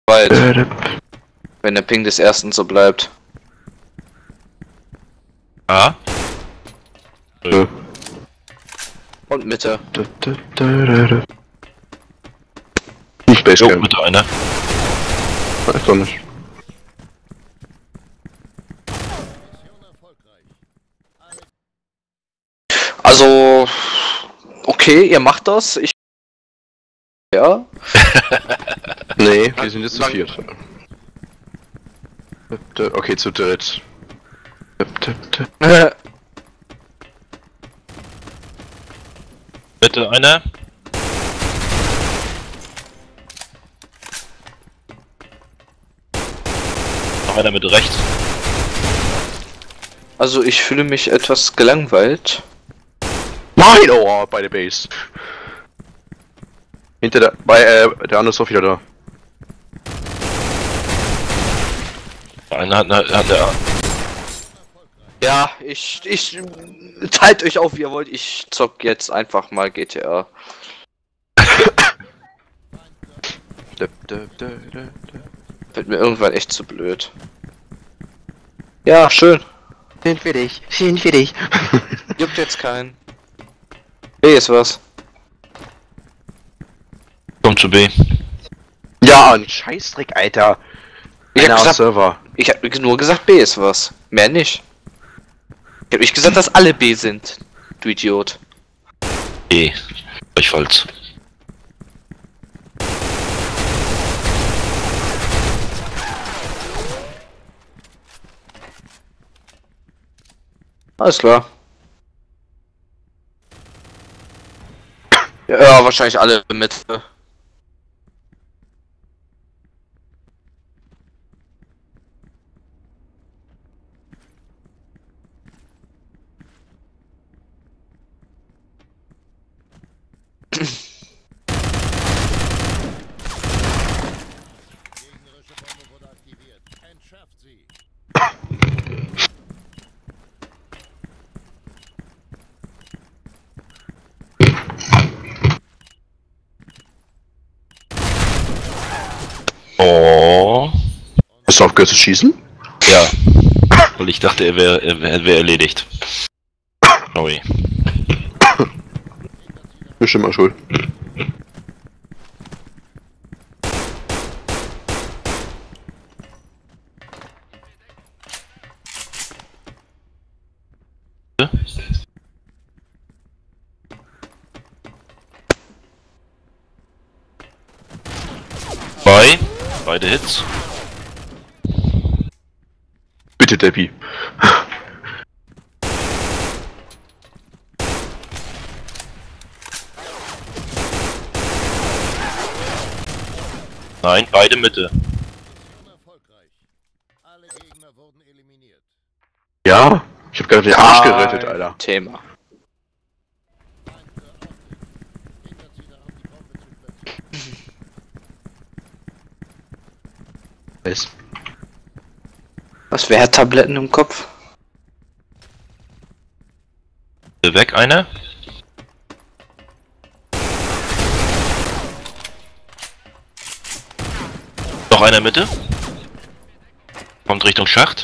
Weit. Wenn der Ping des ersten so bleibt. Ah. Und Mitte. Space Jo, Camp. bitte einer. Weiß doch nicht. Also, okay, ihr macht das. Ich. Ja. Nee, wir sind jetzt zu viert. Okay, zu dritt. Bitte einer. Noch einer mit rechts. Also, ich fühle mich etwas gelangweilt. Nein! Oh, bei der Base. Hinter der. Der andere ist auch wieder da. Einer hat der. Ja, teilt euch auf, wie ihr wollt. Ich zock jetzt einfach mal GTA. Wird mir irgendwann echt zu blöd. Ja, schön. Sind wir dich, sind wir dich. Juckt jetzt keinen. B ist was. Komm zu B. Ja, ein Scheißdreck, Alter. Ich hab Einer gesagt, Server. ich hab nur gesagt, B ist was. Mehr nicht. Ich hab nicht gesagt, dass alle B sind. Du Idiot. B. Gleichfalls. Alles klar. Ja, wahrscheinlich alle mit. Gegnerische Bombe wurde aktiviert. Entschärft sie. Oh. Hast du aufgehört zu schießen? Ja. Weil ich dachte, er wäre erledigt. Sorry. Bestimmt mal schuld. Beide Hits. Bitte, Debbie. Nein, beide Mitte. Erfolgreich. Alle Gegner wurden eliminiert. Ja, ich hab gerade den Arsch gerettet, Alter. Thema. Hindert sie daran, die Bombe zu platzieren. Weiß. Was, wer hat Tabletten im Kopf? Weg einer. Noch einer Mitte. Kommt Richtung Schacht.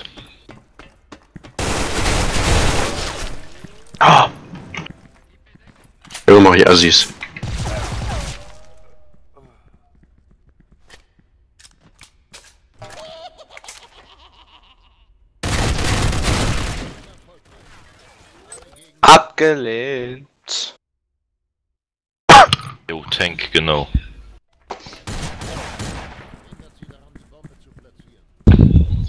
Ah! Ja, mach ich Assis. Abgelehnt. Jo, Tank, genau. Hindert sie daran, die Bombe zu platzieren.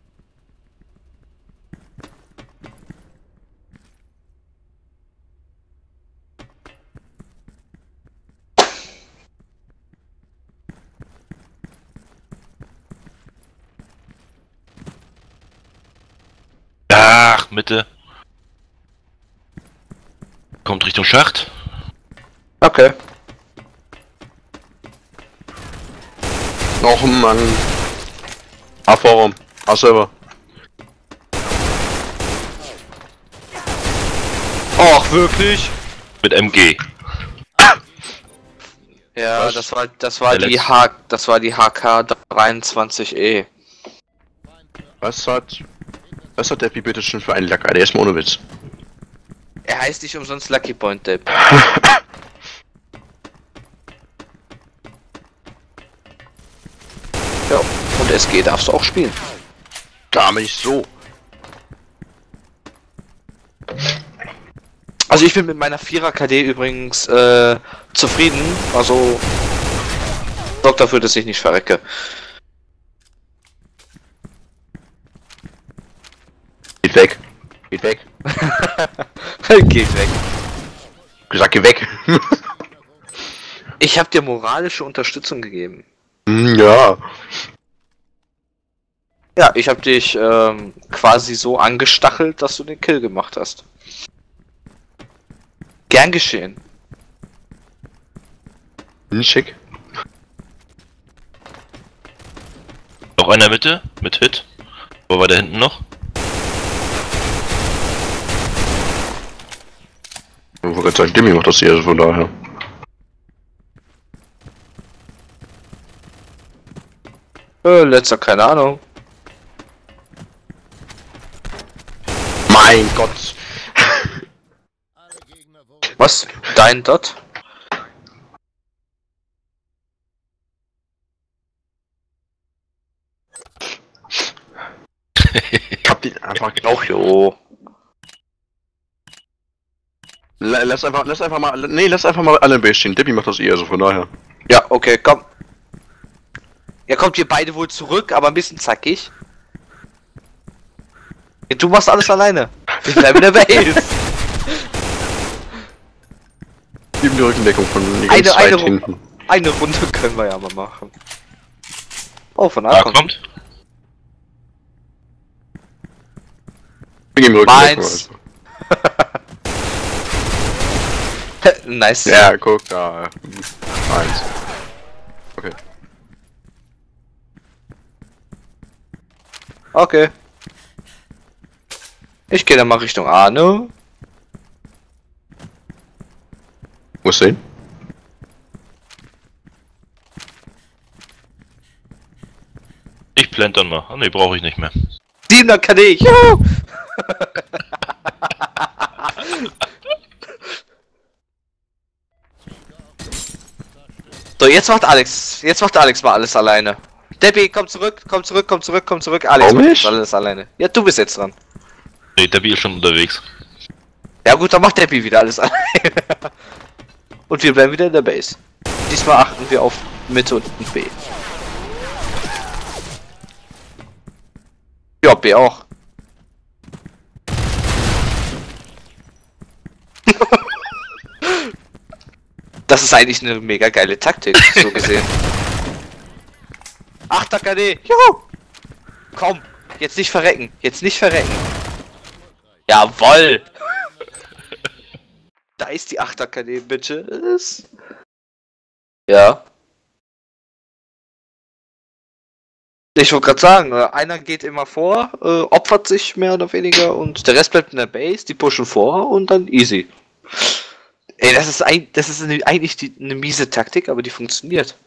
Ach, Mitte. Kommt Richtung Schacht. Okay. Noch ein Mann. A-Forum. A-Server. Och, wirklich? Mit MG. Ja, Was? das war die HK 23E. Was hat Deppy bitte schon für einen Lacker? Der ist mal ohne Witz. Er heißt nicht umsonst Lucky Point Depp. Ja, und SG darfst du auch spielen. Gar nicht so. Also ich bin mit meiner 4er KD übrigens zufrieden. Also sorgt dafür, dass ich nicht verrecke. Geht weg. Geht weg. Geht weg. Gesagt, geh weg. Ich habe dir moralische Unterstützung gegeben. Ja. Ja, ich habe dich quasi so angestachelt, dass du den Kill gemacht hast. Gern geschehen. Schick. Noch einer Mitte? Mit Hit? Wo war der hinten noch? Ich wollte gerade sagen, Demi macht das hier, also von daher. Letzter, keine Ahnung. Mein Gott. Alle Gegner wurden Was? Dein Dot? Ich hab den einfach Auch jo. Lass einfach mal alle im Base stehen. Deppy macht das eh, also von daher. Ja, okay, komm. Ja, kommt ihr beide wohl zurück, aber ein bisschen zackig. Ja, du machst alles alleine. Wir bleiben in der Base. Geben die Rückendeckung von die ganz weit hinten. Eine Runde können wir ja mal machen. Oh, von Da A kommt. Wir geben Rückendeckung. Meins. Also. Nice. Ja, guck da. 1. Okay. Okay. Ich gehe dann mal Richtung A, ne? Muss sehen. Ich blend dann mal. Ah, ne, brauche ich nicht mehr. 7er KD, juhu! So, jetzt macht Alex mal alles alleine. Debbie, komm zurück. Alex Warum macht nicht? alles alleine. Ja, du bist jetzt dran. Ne, Debbie ist schon unterwegs. Ja gut, dann macht Debbie wieder alles alleine. Und wir bleiben wieder in der Base. Diesmal achten wir auf Mitte und B. Ja, B auch. Das ist eigentlich eine mega geile Taktik, so gesehen. 8er KD, juhu! Komm, jetzt nicht verrecken, Jawoll! Da ist die 8er KD, bitte. Ja. Ich wollte gerade sagen, einer geht immer vor, opfert sich mehr oder weniger und der Rest bleibt in der Base, die pushen vor und dann easy. Ey, das ist eigentlich eine miese Taktik, aber die funktioniert.